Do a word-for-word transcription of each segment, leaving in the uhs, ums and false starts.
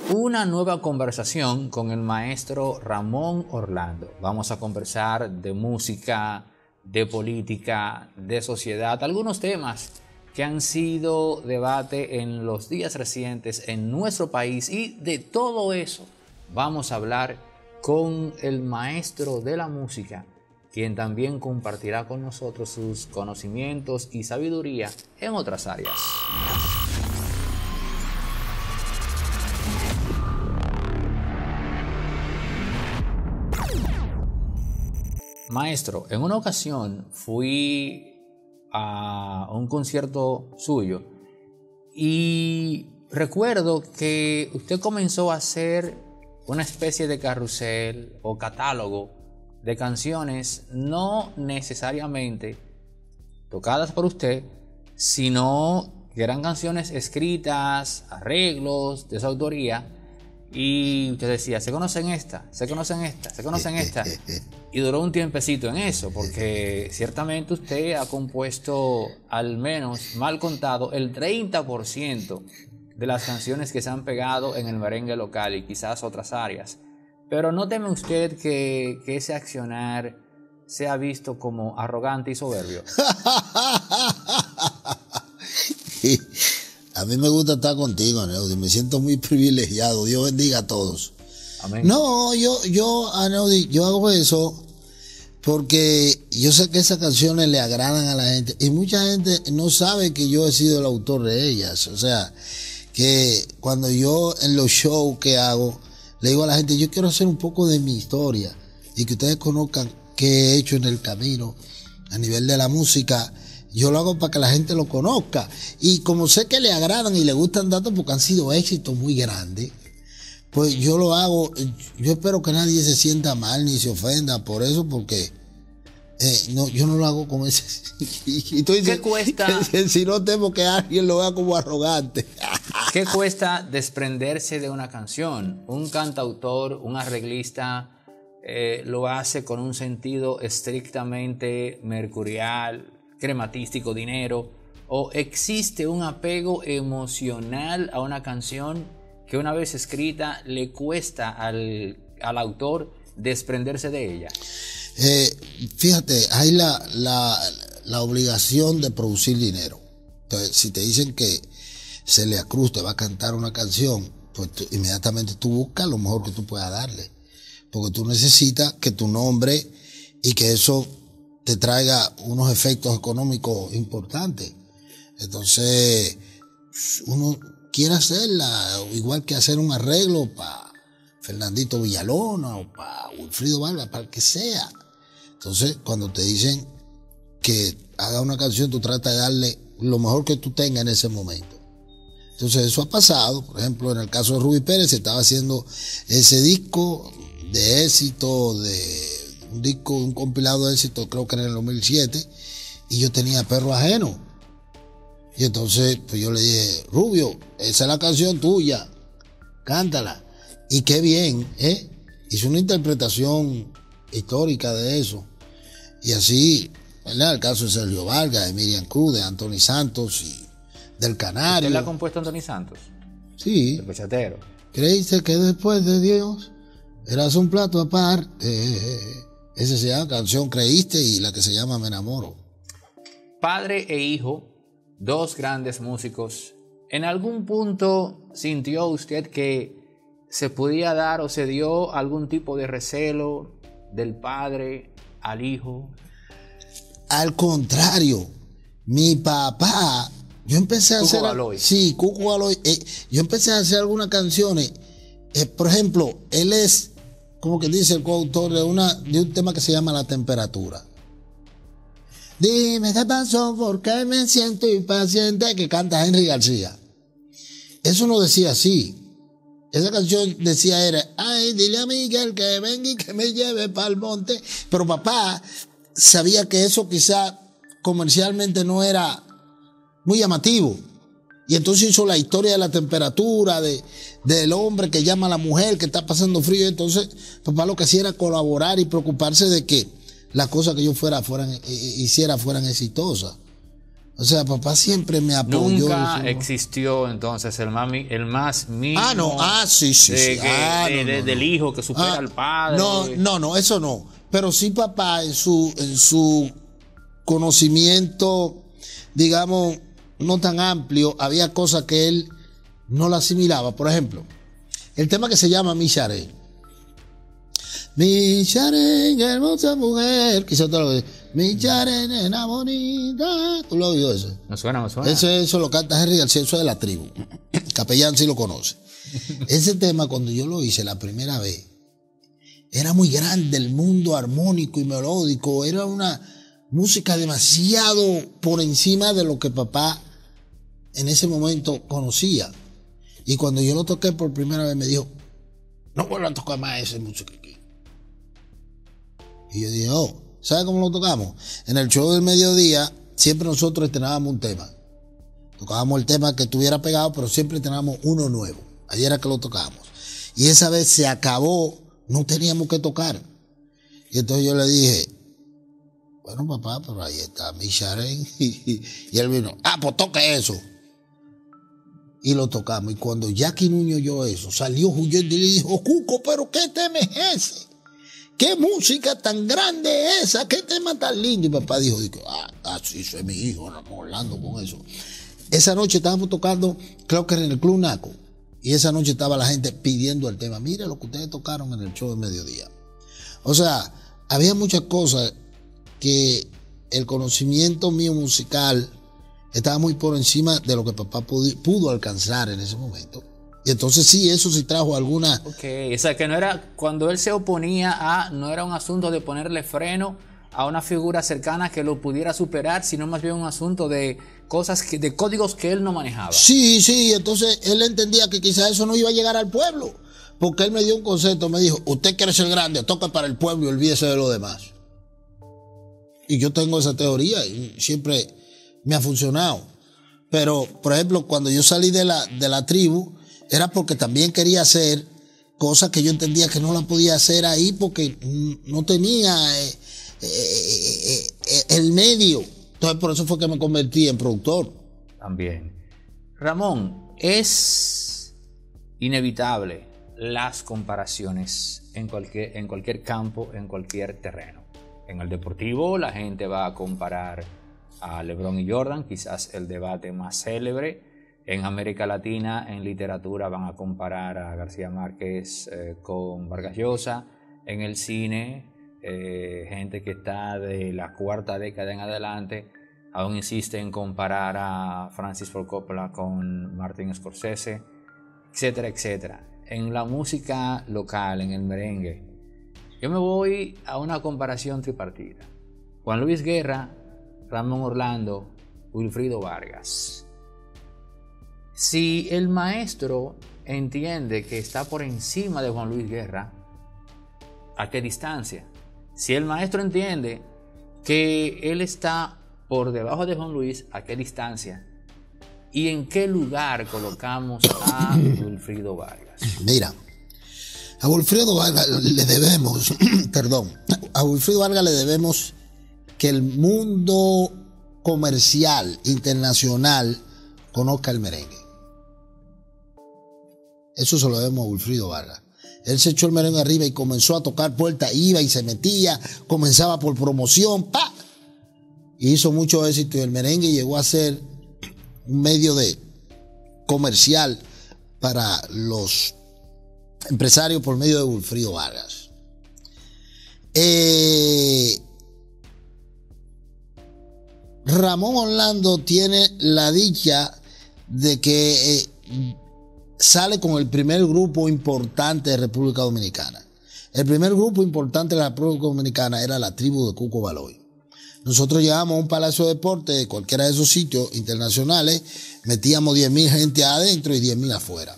una nueva conversación con el maestro Ramón Orlando. Vamos a conversar de música, de política, de sociedad, algunos temas que han sido debate en los días recientes en nuestro país, y de todo eso vamos a hablar con el maestro de la música, quien también compartirá con nosotros sus conocimientos y sabiduría en otras áreas. Maestro, en una ocasión fui a un concierto suyo y recuerdo que usted comenzó a hacer una especie de carrusel o catálogo de canciones no necesariamente tocadas por usted, sino que eran canciones escritas, arreglos de su autoría, y usted decía, se conocen esta, se conocen esta, se conocen esta, y duró un tiempecito en eso, porque ciertamente usted ha compuesto, al menos mal contado, el treinta por ciento de las canciones que se han pegado en el merengue local y quizás otras áreas. Pero ¿no teme usted que, que ese accionar sea visto como arrogante y soberbio? A mí me gusta estar contigo, Aneudi. Me siento muy privilegiado. Dios bendiga a todos. Amén. No, yo, yo, Aneudi, yo hago eso porque yo sé que esas canciones le agradan a la gente. Y mucha gente no sabe que yo he sido el autor de ellas. O sea, que cuando yo en los shows que hago, le digo a la gente, yo quiero hacer un poco de mi historia y que ustedes conozcan qué he hecho en el camino a nivel de la música. Yo lo hago para que la gente lo conozca. Y como sé que le agradan y le gustan tanto porque han sido éxitos muy grandes, pues yo lo hago. Yo espero que nadie se sienta mal ni se ofenda por eso, porque eh, no, yo no lo hago con ese. Y tú dices, ¿qué cuesta? Si no temo que alguien lo vea como arrogante. ¿Qué cuesta desprenderse de una canción? Un cantautor, un arreglista eh, lo hace con un sentido estrictamente mercurial, crematístico, dinero, o existe un apego emocional a una canción que una vez escrita le cuesta al, al autor desprenderse de ella? Eh, fíjate, hay la, la, la obligación de producir dinero. Entonces, si te dicen que Celia Cruz te va a cantar una canción, pues tú, inmediatamente tú buscas lo mejor que tú puedas darle, porque tú necesitas que tu nombre y que eso te traiga unos efectos económicos importantes. Entonces, uno quiere hacerla, igual que hacer un arreglo para Fernandito Villalona o para Wilfrido Vargas, para el que sea. Entonces, cuando te dicen que haga una canción, tú tratas de darle lo mejor que tú tengas en ese momento. Entonces, eso ha pasado. Por ejemplo, en el caso de Rubí Pérez, se estaba haciendo ese disco de éxito, de un disco, un compilado de éxito, creo que era en el dos mil siete, y yo tenía Perro Ajeno. Y entonces, pues yo le dije, Rubio, esa es la canción tuya, cántala. Y qué bien, ¿eh? Hizo una interpretación histórica de eso. Y así, ¿verdad? El caso de Sergio Vargas, de Miriam Cruz, de Anthony Santos y del Canario. ¿Usted la ha compuesto Anthony Santos? Sí. El bachatero. Creíste que después de Dios eras un plato aparte. Esa se llama Canción Creíste, y la que se llama Me Enamoro. Padre e hijo, dos grandes músicos. ¿En algún punto sintió usted que se podía dar o se dio algún tipo de recelo del padre al hijo? Al contrario, mi papá, yo empecé a Cuco hacer... Galoy. Sí, Cuco Galoy. Eh, yo empecé a hacer algunas canciones. Eh, por ejemplo, él es, como que dice, el coautor de, una, de un tema que se llama La Temperatura. Dime qué pasó, por qué me siento impaciente, que canta Henry García. Eso no decía así. Esa canción decía era, ay, dile a Miguel que venga y que me lleve pa'l monte. Pero papá sabía que eso quizá comercialmente no era muy llamativo. Y entonces hizo la historia de la temperatura, de, del hombre que llama a la mujer que está pasando frío. Entonces papá lo que hacía era colaborar y preocuparse de que las cosas que yo fuera, fueran, hiciera fueran exitosas. O sea, papá siempre me apoyó. Nunca existió entonces el más, el más mínimo. Ah, no, ah, sí, sí, de, sí. que, Ah, de, no, de, no, del no. hijo que supera ah, al padre. No, no, no, eso no. Pero sí, papá, en su, en su conocimiento, digamos, no tan amplio, había cosas que él no la asimilaba. Por ejemplo, el tema que se llama Mi Charén. Mi Charén, hermosa mujer. Quizás te lo digas. Mi Charén, nena bonita. ¿Tú lo has oído eso? Me suena, me suena. Ese, eso lo canta Henry García, eso es de la tribu. Capellán sí lo conoce. Ese tema, cuando yo lo hice la primera vez, era muy grande, el mundo armónico y melódico. Era una música demasiado por encima de lo que papá en ese momento conocía. Y cuando yo lo toqué por primera vez me dijo, no vuelvan a tocar más esa música aquí. Y yo dije, oh, ¿sabe cómo lo tocamos? En el show del mediodía siempre nosotros estrenábamos un tema. Tocábamos el tema que estuviera pegado, pero siempre estrenábamos uno nuevo. Ayer era que lo tocábamos. Y esa vez se acabó, no teníamos que tocar. Y entonces yo le dije, bueno, papá, pero ahí está Mi Charén. Y él vino, ah, pues toque eso. Y lo tocamos. Y cuando Jackie Nuño oyó eso, salió huyendo y le dijo, Cuco, pero ¿qué tema es ese? ¿Qué música tan grande es esa? ¿Qué tema tan lindo? Y papá dijo, ah, ah sí, soy mi hijo, Ramón Orlando con eso. Esa noche estábamos tocando, creo que era en el Club Naco. Y esa noche estaba la gente pidiendo el tema. Mire lo que ustedes tocaron en el show de mediodía. O sea, había muchas cosas que el conocimiento mío musical estaba muy por encima de lo que papá pudo, pudo alcanzar en ese momento. Y entonces sí, eso sí trajo alguna... Ok, o sea que no era, cuando él se oponía a, no era un asunto de ponerle freno a una figura cercana que lo pudiera superar, sino más bien un asunto de cosas, que, de códigos que él no manejaba. Sí, sí, entonces él entendía que quizás eso no iba a llegar al pueblo, porque él me dio un concepto, me dijo, usted quiere ser grande, toca para el pueblo y olvídese de lo demás. Y yo tengo esa teoría y siempre me ha funcionado. Pero, por ejemplo, cuando yo salí de la, de la tribu, era porque también quería hacer cosas que yo entendía que no las podía hacer ahí porque no tenía eh, eh, eh, el medio. Entonces por eso fue que me convertí en productor. También. Ramón, es inevitable las comparaciones en cualquier, en cualquier campo, en cualquier terreno. En el deportivo la gente va a comparar a LeBron y Jordan, quizás el debate más célebre. En América Latina, en literatura, van a comparar a García Márquez eh, con Vargas Llosa. En el cine, eh, gente que está de la cuarta década en adelante, aún insiste en comparar a Francis Ford Coppola con Martin Scorsese, etcétera, etcétera. En la música local, en el merengue, yo me voy a una comparación tripartita. Juan Luis Guerra, Ramón Orlando, Wilfrido Vargas. Si el maestro entiende que está por encima de Juan Luis Guerra, ¿a qué distancia? Si el maestro entiende que él está por debajo de Juan Luis, ¿a qué distancia? ¿Y en qué lugar colocamos a Wilfrido Vargas? Mira, a Wilfrido Vargas le debemos, perdón, a Wilfrido Vargas le debemos que el mundo comercial internacional conozca el merengue. Eso se lo debemos a Wilfrido Vargas. Él se echó el merengue arriba y comenzó a tocar puertas, iba y se metía, comenzaba por promoción, ¡pa! Y hizo mucho éxito y el merengue llegó a ser un medio de comercial para los empresarios por medio de Wilfrido Vargas. Eh, Ramón Orlando tiene la dicha de que eh, sale con el primer grupo importante de República Dominicana. El primer grupo importante de la República Dominicana era la tribu de Cuco Baloy. Nosotros llegábamos a un palacio de deporte de cualquiera de esos sitios internacionales, metíamos diez mil gente adentro y diez mil afuera.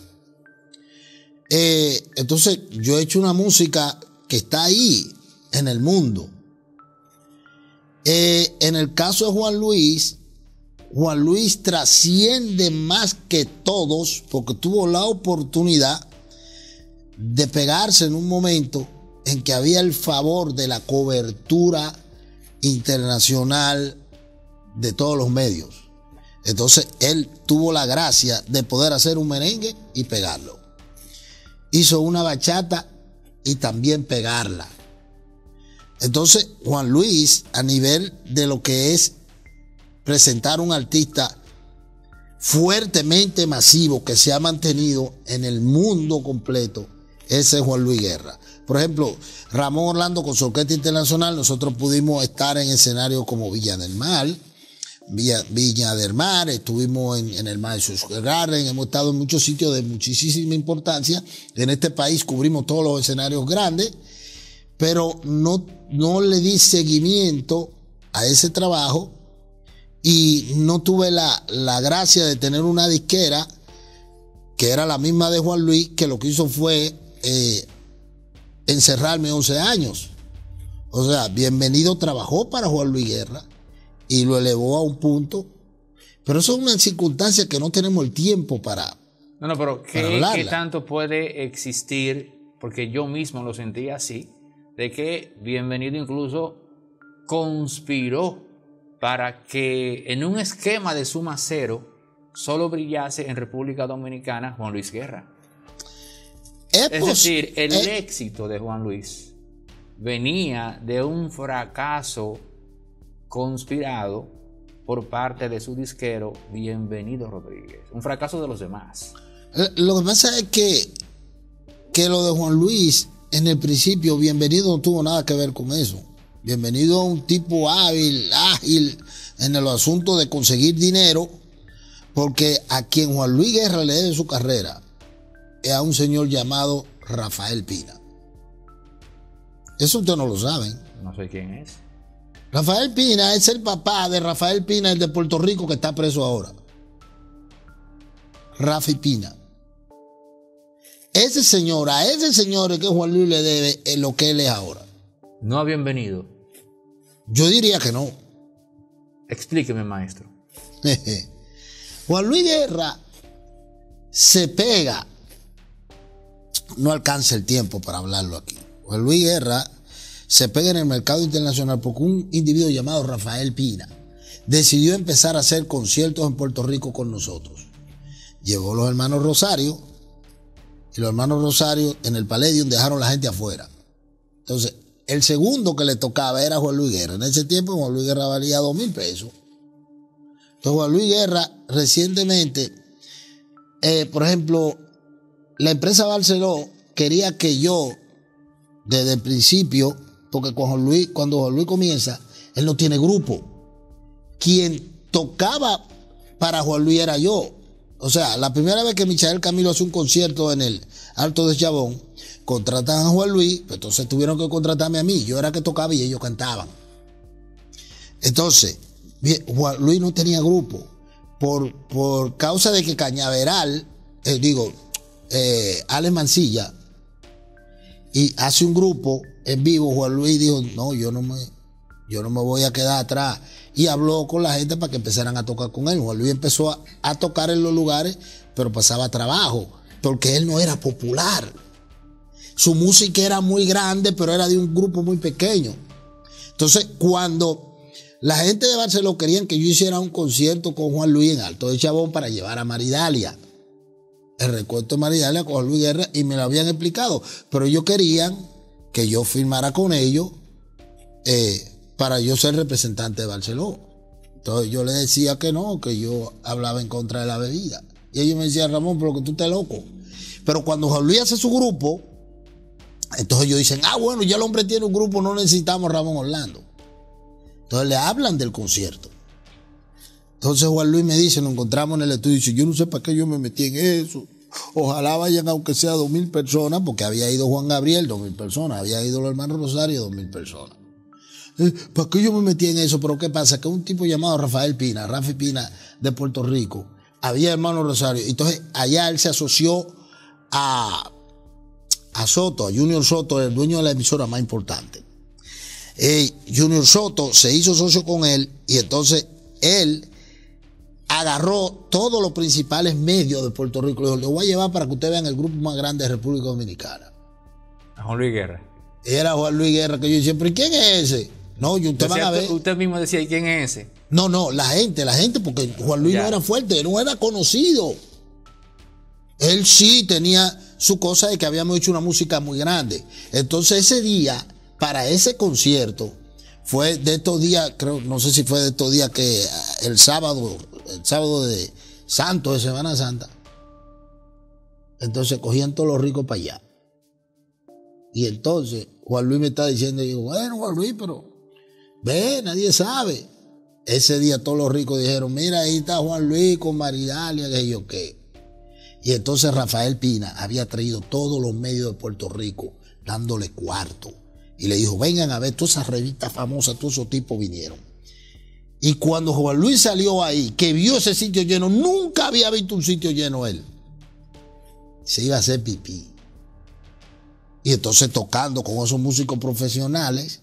Eh, entonces yo he hecho una música que está ahí en el mundo. Eh, en el caso de Juan Luis, Juan Luis trasciende más que todos porque tuvo la oportunidad de pegarse en un momento en que había el favor de la cobertura internacional de todos los medios. Entonces él tuvo la gracia de poder hacer un merengue y pegarlo. Hizo una bachata y también pegarla. Entonces Juan Luis, a nivel de lo que es presentar un artista fuertemente masivo que se ha mantenido en el mundo completo, ese es Juan Luis Guerra. Por ejemplo, Ramón Orlando con su Orquesta Internacional, nosotros pudimos estar en escenarios como Villa del Mar, Villa, Viña del Mar, estuvimos en, en el Madison Square Garden, hemos estado en muchos sitios de muchísima importancia. En este país cubrimos todos los escenarios grandes, pero no, no le di seguimiento a ese trabajo y no tuve la, la gracia de tener una disquera que era la misma de Juan Luis, que lo que hizo fue eh, encerrarme once años. O sea, Bienvenido trabajó para Juan Luis Guerra y lo elevó a un punto, pero eso es una circunstancia que no tenemos el tiempo para No, no, pero ¿qué, ¿qué tanto puede existir? Porque yo mismo lo sentí así, de que Bienvenido incluso conspiró para que en un esquema de suma cero solo brillase en República Dominicana Juan Luis Guerra. Es, es decir, el es... éxito de Juan Luis venía de un fracaso conspirado por parte de su disquero Bienvenido Rodríguez. Un fracaso de los demás. Lo que pasa es que, que lo de Juan Luis, en el principio, Bienvenido no tuvo nada que ver con eso. Bienvenido a un tipo hábil, ágil en el asunto de conseguir dinero, porque a quien Juan Luis Guerra le debe su carrera es a un señor llamado Rafael Pina. Eso ustedes no lo saben. No sé quién es. Rafael Pina es el papá de Rafael Pina, el de Puerto Rico, que está preso ahora. Rafi Pina. Ese señor, a ese señor es que Juan Luis le debe lo que él es ahora. No ha Bienvenido. Yo diría que no. Explíqueme, maestro. Juan Luis Guerra se pega. No alcanza el tiempo para hablarlo aquí. Juan Luis Guerra se pega en el mercado internacional porque un individuo llamado Rafael Pina decidió empezar a hacer conciertos en Puerto Rico con nosotros. Llegó los hermanos Rosario y los hermanos Rosario en el Palladium dejaron la gente afuera. Entonces, el segundo que le tocaba era Juan Luis Guerra. En ese tiempo Juan Luis Guerra valía dos mil pesos. Entonces Juan Luis Guerra recientemente, eh, por ejemplo, la empresa Barceló quería que yo, desde el principio, porque con Juan Luis, cuando Juan Luis comienza, él no tiene grupo. Quien tocaba para Juan Luis era yo. O sea, la primera vez que Michael Camilo hace un concierto en el Alto de Chabón, contratan a Juan Luis, pues entonces tuvieron que contratarme a mí. Yo era que tocaba y ellos cantaban. Entonces, Juan Luis no tenía grupo. Por, por causa de que Cañaveral, eh, digo, eh, Alex Mancilla, y hace un grupo en vivo, Juan Luis dijo, no, yo no me, yo no me voy a quedar atrás. Y habló con la gente para que empezaran a tocar con él. Juan Luis empezó a, a tocar en los lugares, pero pasaba trabajo, porque él no era popular. Su música era muy grande, pero era de un grupo muy pequeño. Entonces, cuando la gente de Barcelona querían que yo hiciera un concierto con Juan Luis en Alto de Chabón para llevar a Maridalia, el recuento de Maridalia con Juan Luis Guerra, y me lo habían explicado, pero ellos querían que yo firmara con ellos eh, para yo ser representante de Barcelona. Entonces yo le decía que no, que yo hablaba en contra de la bebida. Y ellos me decían, Ramón, pero que tú estás loco. Pero cuando Juan Luis hace su grupo, entonces ellos dicen, ah, bueno, ya el hombre tiene un grupo, no necesitamos a Ramón Orlando. Entonces le hablan del concierto. Entonces Juan Luis me dice, nos encontramos en el estudio y dice, yo no sé para qué yo me metí en eso. Ojalá vayan aunque sea dos mil personas, porque había ido Juan Gabriel, dos mil personas, había ido los hermanos Rosario, dos mil personas. Eh, ¿Para qué yo me metí en eso? Pero ¿qué pasa? Que un tipo llamado Rafael Pina, Rafi Pina de Puerto Rico, había hermanos Rosario. Entonces allá él se asoció a, a Soto, a Junior Soto, el dueño de la emisora más importante. Eh, Junior Soto se hizo socio con él y entonces él agarró todos los principales medios de Puerto Rico. Le dijo, le voy a llevar para que ustedes vean el grupo más grande de República Dominicana. A Juan Luis Guerra. Era Juan Luis Guerra, que yo decía, ¿pero quién es ese? No, y usted van a ver. Usted mismo decía, ¿y quién es ese? No, no, la gente, la gente, porque Juan Luis ya. no era fuerte, no era conocido. Él sí tenía su cosa de que habíamos hecho una música muy grande. Entonces ese día, para ese concierto, fue de estos días, creo, no sé si fue de estos días que el sábado, el sábado de Santo, de Semana Santa, entonces cogían todos los ricos para allá. Y entonces Juan Luis me está diciendo, y digo, bueno, Juan Luis, pero ve, nadie sabe. Ese día todos los ricos dijeron, mira, ahí está Juan Luis con Maridalia, que yo qué. Y entonces Rafael Pina había traído todos los medios de Puerto Rico dándole cuarto. Y le dijo, vengan a ver, todas esas revistas famosas, todos esos tipos vinieron. Y cuando Juan Luis salió ahí, que vio ese sitio lleno, nunca había visto un sitio lleno él. Se iba a hacer pipí. Y entonces tocando con esos músicos profesionales,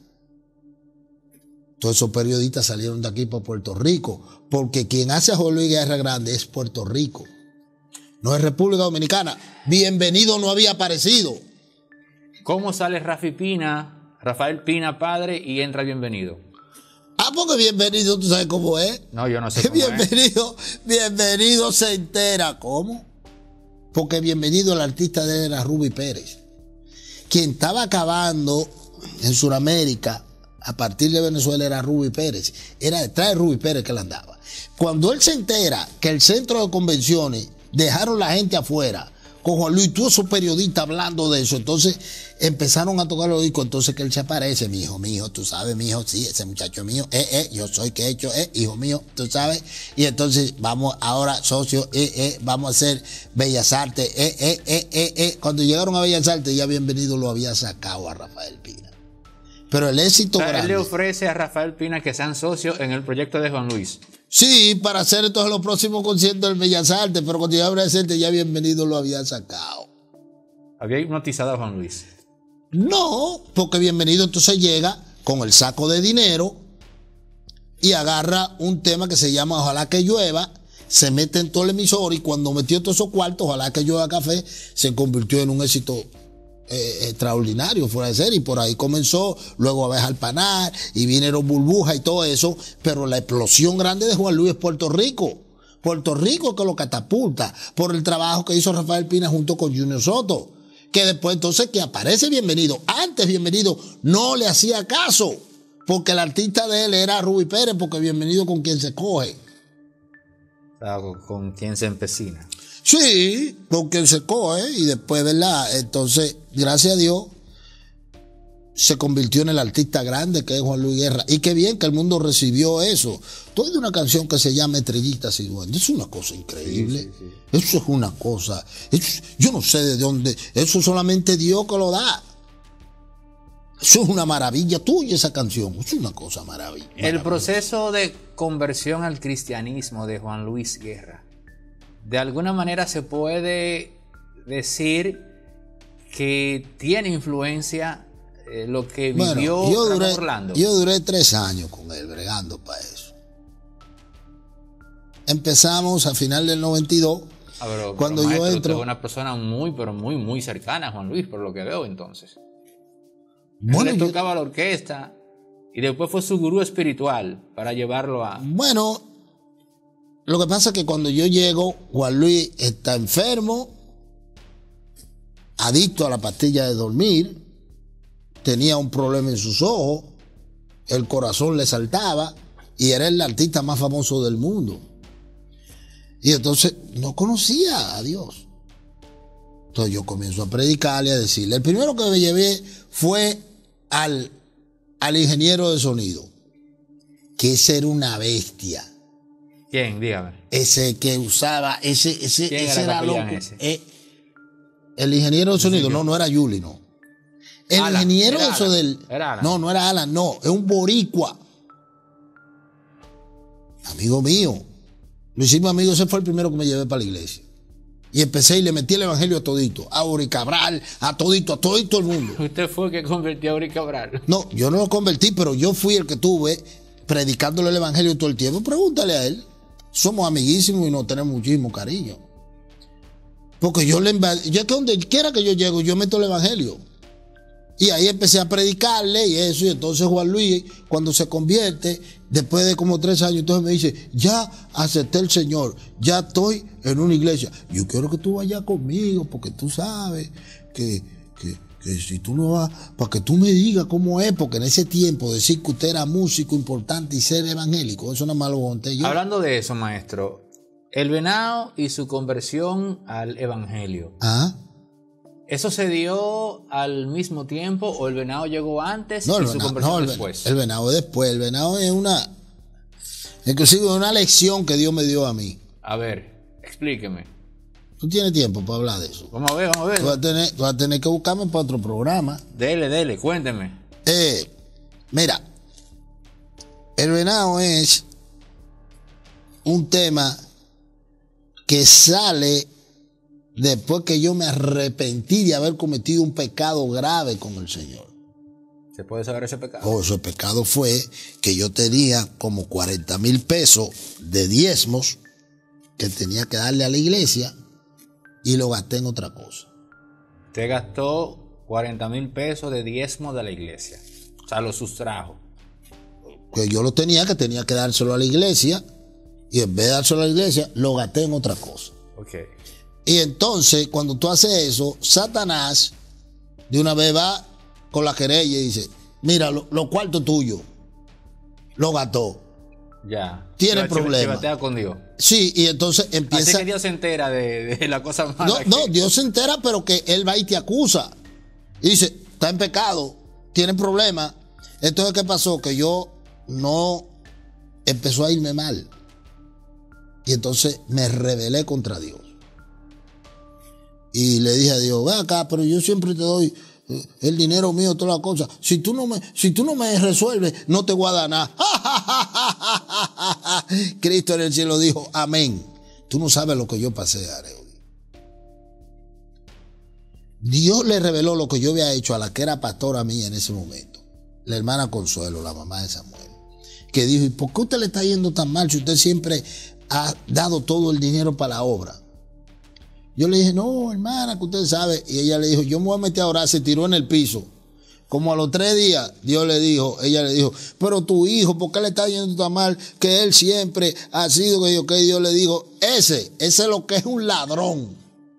todos esos periodistas salieron de aquí para Puerto Rico, porque quien hace a Juan Luis Guerra grande es Puerto Rico, no es República Dominicana. Bienvenido no había aparecido. ¿Cómo sale Rafi Pina, Rafael Pina padre y entra Bienvenido? Ah, porque Bienvenido, ¿tú sabes cómo es? No, yo no sé cómo Bienvenido, es. Bienvenido se entera. ¿Cómo? Porque Bienvenido, el artista de él era Ruby Pérez, quien estaba acabando en Sudamérica. A partir de Venezuela era Ruby Pérez. Era detrás de Ruby Pérez que él andaba. Cuando él se entera que el centro de convenciones dejaron la gente afuera con Juan Luis, todos esos periodistas hablando de eso, entonces empezaron a tocar los discos. Entonces que él se aparece, mi hijo, mi hijo, tú sabes, mi hijo, sí, ese muchacho mío, eh, eh, yo soy que he hecho, eh, hijo mío, tú sabes. Y entonces vamos ahora, socio, eh, eh, vamos a hacer Bellas Artes, eh, eh, eh, eh, eh. Cuando llegaron a Bellas Artes, ya Bienvenido lo había sacado a Rafael Pina. Pero el éxito o sea, grande. Él le ofrece a Rafael Pina que sean socios en el proyecto de Juan Luis. Sí, para hacer entonces los próximos conciertos del Bellas Artes, pero cuando ya Bellas Artes ya Bienvenido lo había sacado. ¿Había hipnotizado a Juan Luis? No, porque Bienvenido entonces llega con el saco de dinero y agarra un tema que se llama Ojalá que llueva, se mete en todo el emisor y cuando metió todos esos cuartos, Ojalá que llueva café, se convirtió en un éxito Eh, extraordinario, fuera de serie, y por ahí comenzó, luego a Abeja al Panar, y vinieron Burbuja y todo eso, pero la explosión grande de Juan Luis es Puerto Rico. Puerto Rico que lo catapulta por el trabajo que hizo Rafael Pina junto con Junior Soto, que después entonces que aparece Bienvenido, antes Bienvenido no le hacía caso, porque el artista de él era Ruby Pérez, porque Bienvenido con quien se coge. O sea, con, con quien se empecina. Sí, porque él se coge y después, ¿verdad? Entonces, gracias a Dios, se convirtió en el artista grande que es Juan Luis Guerra. Y qué bien que el mundo recibió eso. Todo de una canción que se llama Estrellitas y Duendes. Es una cosa increíble. Sí, sí, sí. Eso es una cosa. Eso, yo no sé de dónde. Eso solamente Dios que lo da. Eso es una maravilla tuya, esa canción. Es una cosa maravillosa. El proceso de conversión al cristianismo de Juan Luis Guerra, de alguna manera se puede decir que tiene influencia eh, lo que vivió bueno, yo duré, Orlando. Yo duré tres años con él bregando para eso. Empezamos a final del noventa y dos. Ah, pero, cuando pero, yo maestro, entro. Usted es una persona muy, pero muy, muy cercana a Juan Luis, por lo que veo entonces. Bueno, él le tocaba yo... la orquesta y después fue su gurú espiritual para llevarlo a. Bueno. Lo que pasa es que cuando yo llego, Juan Luis está enfermo, adicto a la pastilla de dormir, tenía un problema en sus ojos, el corazón le saltaba y era el artista más famoso del mundo. Y entonces no conocía a Dios. Entonces yo comienzo a predicarle, a decirle. El primero que me llevé fue al, al ingeniero de sonido, que ese era una bestia. ¿Quién? Dígame. Ese que usaba, ese, ese, ¿Quién ese era, era loco. ese? Eh, el ingeniero de sonido, sí, no, no era Yuli, no. El Alan, ingeniero era eso Alan, del. Era Alan. No, no era Alan, no, es un boricua. Amigo mío. Lo hicimos amigo, ese fue el primero que me llevé para la iglesia. Y empecé y le metí el evangelio a todito, a Uri Cabral, a todito, a todito el mundo. ¿Usted fue el que convirtió a Uri Cabral? No, yo no lo convertí, pero yo fui el que tuve predicándole el evangelio todo el tiempo. Pregúntale a él. Somos amiguísimos y nos tenemos muchísimo cariño. Porque yo le yo es que donde quiera que yo llego, yo meto el evangelio. Y ahí empecé a predicarle y eso, y entonces Juan Luis, cuando se convierte, después de como tres años, entonces me dice, ya acepté el Señor, ya estoy en una iglesia. Yo quiero que tú vayas conmigo, porque tú sabes que, que, que si tú no vas, para que tú me digas cómo es, porque en ese tiempo decir que usted era músico importante y ser evangélico, eso nada más lo conté yo. Hablando de eso, maestro, el Venao y su conversión al evangelio. Ah. ¿Eso se dio al mismo tiempo o el Venao llegó antes no, y el su venado, conversión no, el, después? El Venao después. El Venao es una, inclusive una lección que Dios me dio a mí. A ver, explíqueme. ¿Tú tienes tiempo para hablar de eso? Vamos a ver, vamos a ver. Tú vas a tener, tú vas a tener que buscarme para otro programa. Dele, dele, cuénteme. Eh, mira, el Venao es un tema que sale después que yo me arrepentí de haber cometido un pecado grave con el Señor. ¿Se puede saber ese pecado? Oh, ese pecado fue que yo tenía como cuarenta mil pesos de diezmos que tenía que darle a la iglesia y lo gasté en otra cosa. Usted gastó cuarenta mil pesos de diezmo de la iglesia. O sea, lo sustrajo. Que yo lo tenía, que tenía que dárselo a la iglesia y en vez de dárselo a la iglesia, lo gasté en otra cosa. Ok. Y entonces, cuando tú haces eso, Satanás de una vez va con la querella y dice, mira, los lo cuartos tuyos lo gastó. Ya. Tiene Chiva- problemas. chivatea con Dios. Sí, y entonces empieza... Así que Dios se entera de, de la cosa mala. No, que- no, Dios se entera, pero que él va y te acusa. Y dice, está en pecado, tiene problemas. Entonces, ¿qué pasó? Que yo no... Empezó a irme mal. Y entonces me rebelé contra Dios. Y le dije a Dios, ve acá, pero yo siempre te doy eh, el dinero mío, todas las cosas. Si tú no me, si tú no me resuelves, no te voy a dar nada. Cristo en el cielo dijo, amén. Tú no sabes lo que yo pasé, Areudi. Dios le reveló lo que yo había hecho a la que era pastora mía en ese momento. La hermana Consuelo, la mamá de Samuel. Que dijo, ¿y por qué usted le está yendo tan mal si usted siempre ha dado todo el dinero para la obra? Yo le dije, no, hermana, que usted sabe. Y ella le dijo, yo me voy a meter a orar. Se tiró en el piso. Como a los tres días, Dios le dijo, ella le dijo, pero tu hijo, ¿por qué le está yendo tan mal? Que él siempre ha sido, que Dios, que Dios le dijo, ese, ese es lo que es un ladrón.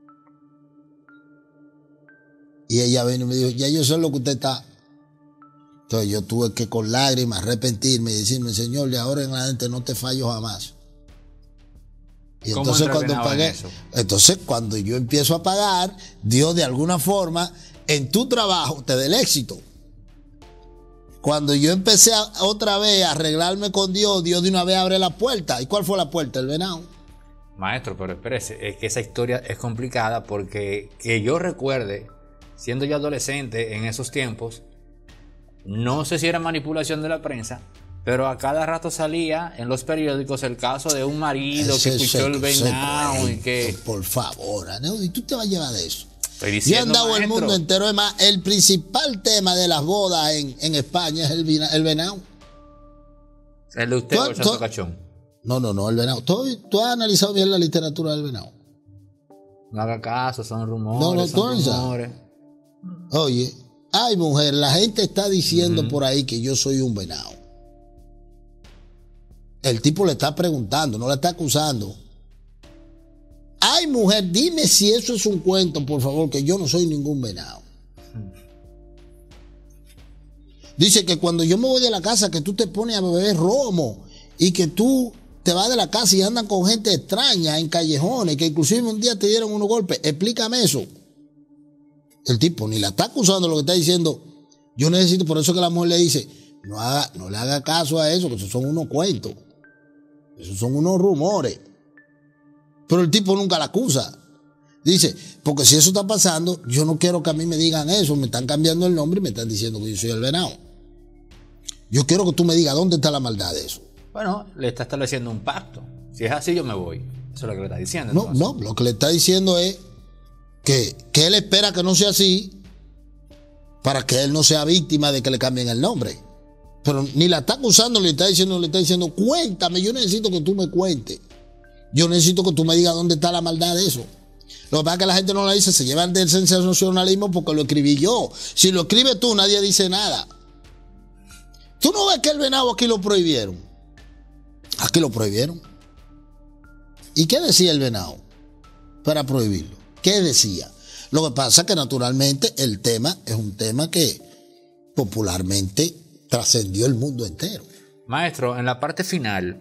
Y ella vino y me dijo, ya yo sé lo que usted está. Entonces yo tuve que con lágrimas arrepentirme y decirme, Señor, de ahora en adelante no te fallo jamás. Y ¿Cómo entonces entra cuando Venao en pagué, eso? entonces cuando yo empiezo a pagar, Dios de alguna forma en tu trabajo te da el éxito. Cuando yo empecé a, otra vez a arreglarme con Dios, Dios de una vez abre la puerta. ¿Y cuál fue la puerta? El Venao. Maestro, pero espérese, es que esa historia es complicada porque que yo recuerde, siendo yo adolescente en esos tiempos, no sé si era manipulación de la prensa, pero a cada rato salía en los periódicos el caso de un marido Ese que escuchó el se- se- Venao y que... Por favor, Aneudi, tú te vas a llevar de eso. Estoy Y diciendo, han dado el maestro, mundo entero. Es más, el principal tema de las bodas en, en España es el, vina- el Venao. el de usted Tú- o el Santo tú- Cachón. No, no, no, el Venao. ¿Tú, tú has analizado bien la literatura del Venao? No haga caso, son rumores, No, no, son tú no sabes. rumores. Oye, ay mujer, la gente está diciendo por ahí que yo soy un venado. El tipo le está preguntando, no le está acusando. Ay mujer, dime si eso es un cuento, por favor, que yo no soy ningún venado. Dice que cuando yo me voy de la casa, que tú te pones a beber romo y que tú te vas de la casa y andan con gente extraña en callejones, que inclusive un día te dieron unos golpes. Explícame eso. El tipo ni la está acusando, lo que está diciendo, yo necesito, por eso que la mujer le dice, no, haga, no le haga caso a eso, que esos son unos cuentos, esos son unos rumores. Pero el tipo nunca la acusa. Dice, porque si eso está pasando, yo no quiero que a mí me digan eso, me están cambiando el nombre y me están diciendo que yo soy el venado. Yo quiero que tú me digas dónde está la maldad de eso. Bueno, le está estableciendo un pacto. Si es así, yo me voy. Eso es lo que le está diciendo. No, entonces. no, lo que le está diciendo es que, que él espera que no sea así para que él no sea víctima de que le cambien el nombre. Pero ni la está acusando, le está diciendo, le está diciendo, cuéntame, yo necesito que tú me cuentes. Yo necesito que tú me digas dónde está la maldad de eso. Lo que pasa es que la gente no la dice, se llevan del sensacionalismo porque lo escribí yo. Si lo escribes tú, nadie dice nada. ¿Tú no ves que el venado aquí lo prohibieron? Aquí lo prohibieron. ¿Y qué decía el venado para prohibirlo? ¿Qué decía? Lo que pasa es que naturalmente el tema es un tema que popularmente trascendió el mundo entero. Maestro, en la parte final,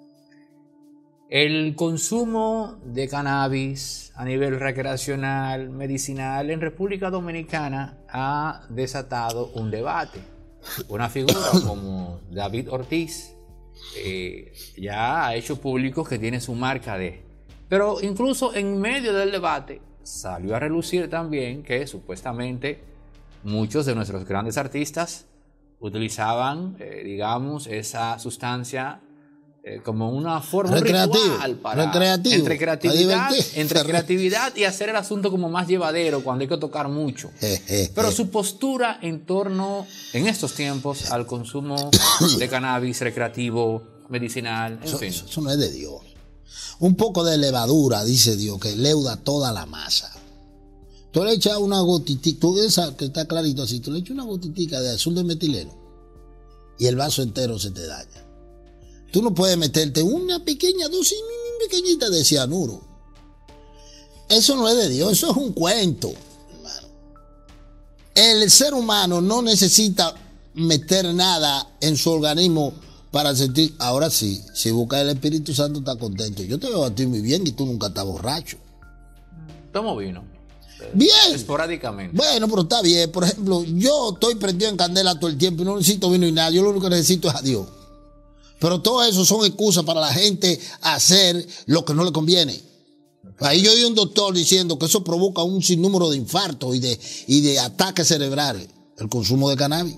el consumo de cannabis a nivel recreacional, medicinal, en República Dominicana ha desatado un debate. Una figura como David Ortiz eh, ya ha hecho público que tiene su marca de... Pero incluso en medio del debate salió a relucir también que supuestamente muchos de nuestros grandes artistas utilizaban, eh, digamos, esa sustancia eh, como una forma recreativo, ritual para recreativo, entre creatividad, entre creatividad y hacer el asunto como más llevadero cuando hay que tocar mucho. Pero su postura en torno, en estos tiempos, al consumo de cannabis recreativo, medicinal, en eso, fin. Eso, eso no es de Dios. Un poco de levadura, dice Dios, que leuda toda la masa. Tú le echas una gotitica, tú de esa que está clarito así, tú le echas una gotitica de azul de metileno y el vaso entero se te daña. Tú no puedes meterte una pequeña dosis, muy pequeñita de cianuro. Eso no es de Dios, eso es un cuento, hermano. El ser humano no necesita meter nada en su organismo para sentir. Ahora sí, si busca el Espíritu Santo está contento. Yo te veo a ti muy bien y tú nunca estás borracho. Tomo vino. Bien. Esporádicamente. Bueno, pero está bien. Por ejemplo, yo estoy prendido en candela todo el tiempo y no necesito vino y nada. Yo lo único que necesito es a Dios. Pero todo eso son excusas para la gente hacer lo que no le conviene. Ahí yo oí un doctor diciendo que eso provoca un sinnúmero de infartos y de, y de ataques cerebrales. El consumo de cannabis.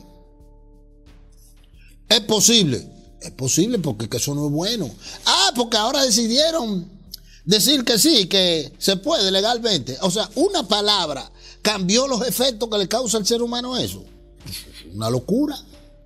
¿Es posible? Es posible porque que eso no es bueno. Ah, porque ahora decidieron decir que sí, que se puede legalmente. O sea, una palabra cambió los efectos que le causa al ser humano eso. Una locura.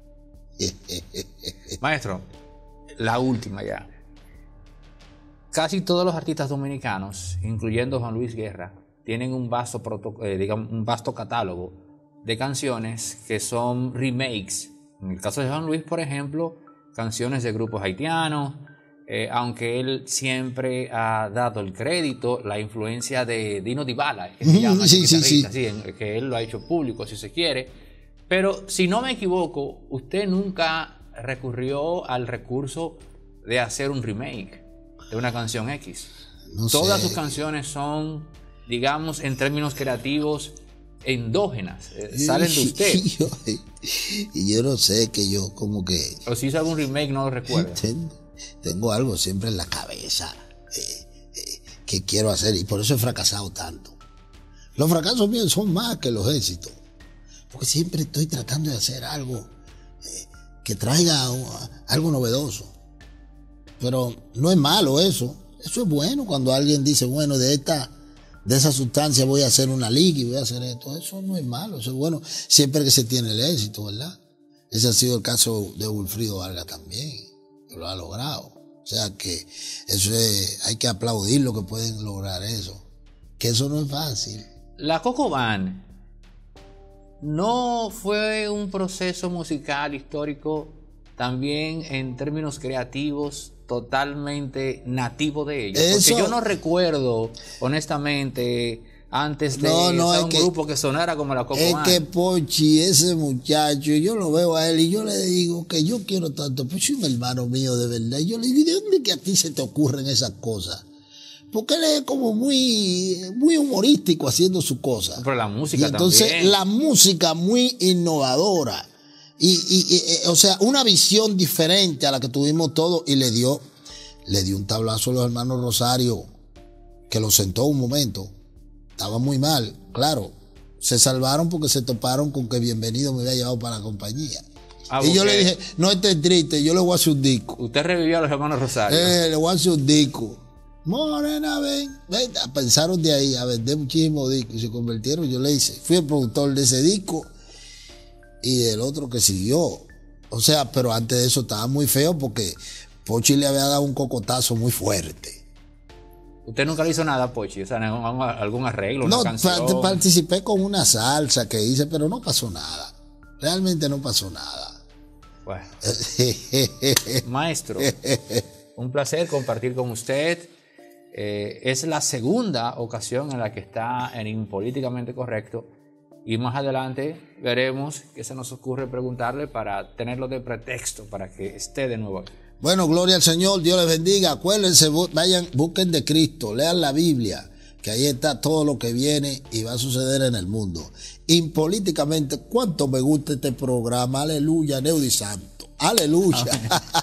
Maestro, la última ya. Casi todos los artistas dominicanos, incluyendo Juan Luis Guerra, tienen un vasto, proto, eh, digamos, un vasto catálogo de canciones que son remakes. En el caso de Juan Luis, por ejemplo, canciones de grupos haitianos, eh, aunque él siempre ha dado el crédito, la influencia de Dino Dybala, que se llama, sí, sí, sí. Sí, en, que él lo ha hecho público, si se quiere. Pero si no me equivoco, usted nunca recurrió al recurso de hacer un remake de una canción X. No Todas sé. sus canciones son, digamos, en términos creativos, endógenas, eh, salen de usted. Y yo, y yo no sé, que yo como que... O si hizo algún remake, no lo recuerdo. Tengo algo siempre en la cabeza eh, eh, que quiero hacer y por eso he fracasado tanto. Los fracasos míos son más que los éxitos. Porque siempre estoy tratando de hacer algo eh, que traiga uh, algo novedoso. Pero no es malo eso. Eso es bueno cuando alguien dice, bueno, de esta... de esa sustancia voy a hacer una liga y voy a hacer esto. Eso no es malo, eso es bueno siempre que se tiene el éxito, ¿verdad? Ese ha sido el caso de Wilfrido Vargas también, que lo ha logrado. O sea que eso es, hay que aplaudir lo que pueden lograr eso, que eso no es fácil. La Coco Band no fue un proceso musical histórico también en términos creativos totalmente nativo de ellos. Eso, porque yo no recuerdo, honestamente, antes de no, no, un que, grupo que sonara como la Coco Es Band. que Pochi, ese muchacho, yo lo veo a él y yo le digo que yo quiero tanto. Pochi es un hermano mío de verdad. Y yo le digo, ¿de dónde que a ti se te ocurren esas cosas? Porque él es como muy, muy humorístico haciendo su cosa. Pero la música y entonces, también. la música muy innovadora. Y, y, y, o sea, una visión diferente a la que tuvimos todos y le dio, le dio un tablazo a los hermanos Rosario, que lo sentó un momento. Estaba muy mal, claro. Se salvaron porque se toparon con que Bienvenido me había llevado para la compañía. Ah, y yo le dije, no estés triste, yo le voy a hacer un disco. Usted revivió a los hermanos Rosario. Eh, le voy a hacer un disco. Morena, ven, ven. Pensaron de ahí a vender muchísimos discos y se convirtieron. Yo le hice, fui el productor de ese disco y del otro que siguió. O sea, pero antes de eso estaba muy feo porque Pochi le había dado un cocotazo muy fuerte. Usted nunca le hizo nada, Pochi, o sea, algún arreglo, una no, canción. Participé con una salsa que hice, pero no pasó nada. Realmente no pasó nada. Bueno. Maestro, un placer compartir con usted. Eh, es la segunda ocasión en la que está en Impolíticamente Correcto. Y más adelante veremos qué se nos ocurre preguntarle para tenerlo de pretexto para que esté de nuevo aquí. Bueno, gloria al Señor, Dios les bendiga. Acuérdense, vayan, busquen de Cristo, lean la Biblia, que ahí está todo lo que viene y va a suceder en el mundo. Impolíticamente, cuánto me gusta este programa, aleluya, Neudi Santo, aleluya.